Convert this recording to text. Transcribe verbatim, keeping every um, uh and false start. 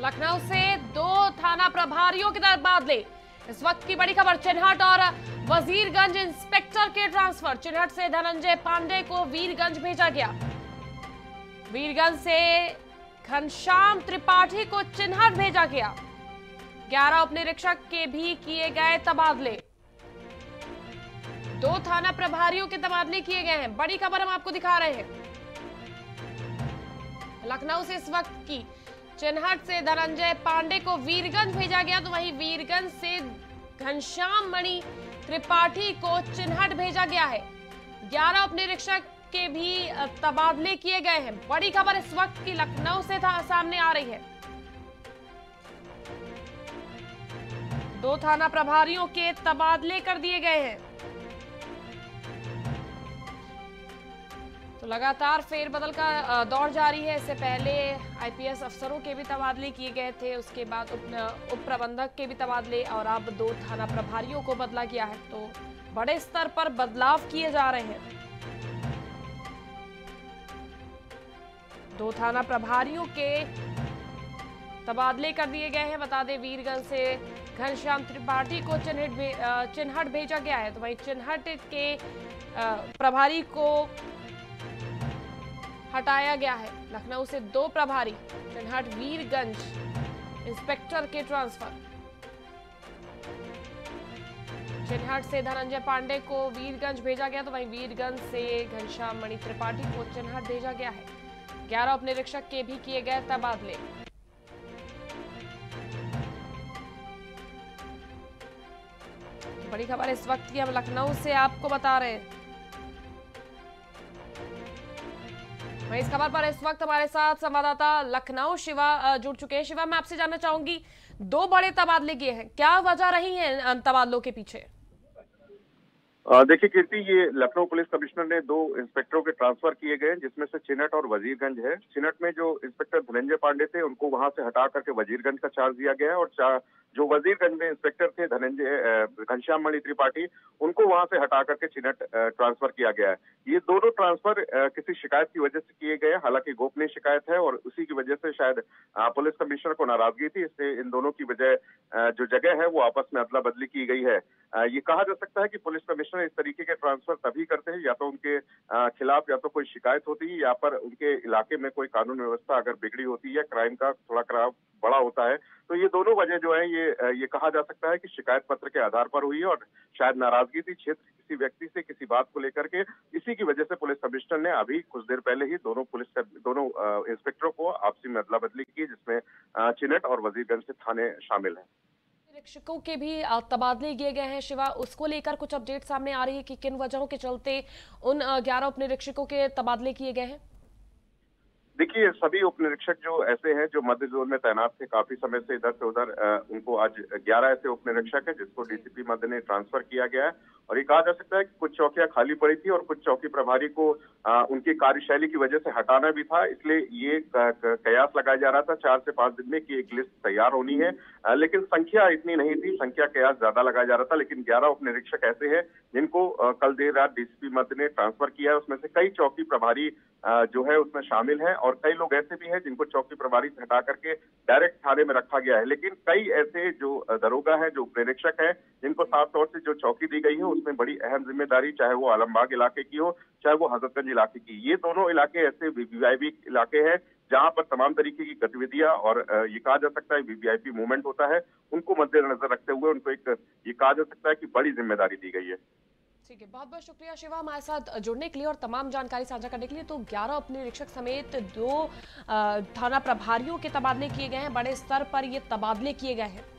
लखनऊ से दो थाना प्रभारियों के तबादले। इस वक्त की बड़ी खबर, चिन्हट और वजीरगंज इंस्पेक्टर के ट्रांसफर। चिन्हट से धनंजय पांडे को वीरगंज भेजा गया। वीरगंज से घनश्याम त्रिपाठी को चिन्हट भेजा गया। ग्यारह उप निरीक्षक के भी किए गए तबादले। दो थाना प्रभारियों के तबादले किए गए हैं। बड़ी खबर हम आपको दिखा रहे हैं। लखनऊ से इस वक्त की, चिन्हट से धनंजय पांडे को वीरगंज भेजा गया, तो वहीं वीरगंज से घनश्याम मणि त्रिपाठी को चिन्हट भेजा गया है। ग्यारह उप निरीक्षक के भी तबादले किए गए हैं। बड़ी खबर इस वक्त की लखनऊ से था सामने आ रही है। दो थाना प्रभारियों के तबादले कर दिए गए हैं। तो लगातार फेरबदल का दौर जारी है। इससे पहले आईपीएस अफसरों के भी तबादले किए गए थे, उसके बाद उप उप प्रबंधक के भी तबादले, और अब दो थाना प्रभारियों को बदला गया है। तो बड़े स्तर पर बदलाव किए जा रहे हैं। दो थाना प्रभारियों के तबादले कर दिए गए हैं। बता दें, वीरगंज से घनश्याम त्रिपाठी को चिन्हट चिन्हट भेजा गया है, तो वहीं चिन्हट के प्रभारी को हटाया गया है। लखनऊ से दो प्रभारी, चिन्हट वीरगंज इंस्पेक्टर के ट्रांसफर। चिन्हट से धनंजय पांडे को वीरगंज भेजा गया, तो वहीं वीरगंज से घनश्याम मणि त्रिपाठी को चिन्हट भेजा गया है। ग्यारह उप निरीक्षक के भी किए गए तबादले। बड़ी खबर इस वक्त की हम लखनऊ से आपको बता रहे हैं। इस खबर पर इस वक्त हमारे साथ संवाददाता लखनऊ शिवा जुड़ चुके हैं। शिवा, मैं आपसे जानना चाहूंगी, दो बड़े तबादले किए हैं, क्या वजह रही है तबादलों के पीछे? देखिए कीर्ति, ये लखनऊ पुलिस कमिश्नर ने दो इंस्पेक्टरों के ट्रांसफर किए गए, जिसमें से चिन्हट और वजीरगंज है। चिन्हट में जो इंस्पेक्टर धनंजय पांडे थे, उनको वहां से हटा करके वजीरगंज का चार्ज दिया गया है, और जो वजीरगंज में इंस्पेक्टर थे धनंजय घनश्याम मणि त्रिपाठी, उनको वहां से हटा करके चिन्हट ट्रांसफर किया गया है। ये दोनों ट्रांसफर किसी शिकायत की वजह से किए गए, हालांकि गोपनीय शिकायत है, और उसी की वजह से शायद पुलिस कमिश्नर को नाराजगी थी, इससे इन दोनों की वजह जो जगह है वो आपस में अदला बदली की गई है। ये कहा जा सकता है कि पुलिस कमिश्नर इस तरीके के ट्रांसफर तभी करते हैं, या तो उनके खिलाफ या तो कोई शिकायत होती है, या पर उनके इलाके में कोई कानून व्यवस्था अगर बिगड़ी होती है, क्राइम का थोड़ा क्राइम बड़ा होता है। तो ये दोनों वजह जो है, ये ये कहा जा सकता है कि शिकायत पत्र के आधार पर हुई है, और शायद नाराजगी थी क्षेत्र किसी व्यक्ति से किसी बात को लेकर के। इसी की वजह से पुलिस कमिश्नर ने अभी कुछ देर पहले ही दोनों पुलिस दोनों इंस्पेक्टरों को आपसी में अदला बदली की, जिसमें चिन्हट और वजीरगंज के थाने शामिल हैं। निरीक्षकों के भी तबादले किए गए हैं। शिवा, उसको लेकर कुछ अपडेट सामने आ रही है कि किन वजहों के चलते उन ग्यारह उप निरीक्षकों के तबादले किए गए हैं? देखिए, सभी उप निरीक्षक जो ऐसे हैं जो मध्य जोन में तैनात थे काफी समय से इधर से उधर, उनको आज ग्यारह ऐसे उप निरीक्षक है जिसको डीसीपी मध्य ने ट्रांसफर किया गया है। और ये कहा जा सकता है कि कुछ चौकियां खाली पड़ी थी, और कुछ चौकी प्रभारी को आ, उनकी कार्यशैली की वजह से हटाना भी था, इसलिए ये कयास लगाया जा रहा था चार से पांच दिन में कि एक लिस्ट तैयार होनी है। आ, लेकिन संख्या इतनी नहीं थी, संख्या कयास ज्यादा लगाया जा रहा था। लेकिन ग्यारह उप निरीक्षक ऐसे हैं जिनको आ, कल देर रात डीसीपी मध्य ने ट्रांसफर किया है। उसमें से कई चौकी प्रभारी आ, जो है उसमें शामिल है, और कई लोग ऐसे भी हैं जिनको चौकी प्रभारी से हटा करके डायरेक्ट थाने में रखा गया है। लेकिन कई ऐसे जो दरोगा है, जो उप निरीक्षक है, जिनको साफ तौर से जो चौकी दी गई है उसमें बड़ी अहम जिम्मेदारी, चाहे वो आलमबाग इलाके की हो, चाहे वो हजरतगंज इलाके की, ये दोनों इलाके ऐसे वीवीआईपी इलाके हैं जहां पर तमाम तरीके की गतिविधियां और ये कहा जा सकता है वीवीआईपी मूवमेंट होता है। उनको मद्देनजर रखते हुए उनको एक ये कहा जा सकता है कि बड़ी जिम्मेदारी दी गई है। ठीक है, बहुत बहुत शुक्रिया शिवा हमारे साथ जुड़ने के लिए और तमाम जानकारी साझा करने के लिए। तो ग्यारह उप निरीक्षक समेत दो थाना प्रभारियों के तबादले किए गए हैं। बड़े स्तर पर ये तबादले किए गए हैं।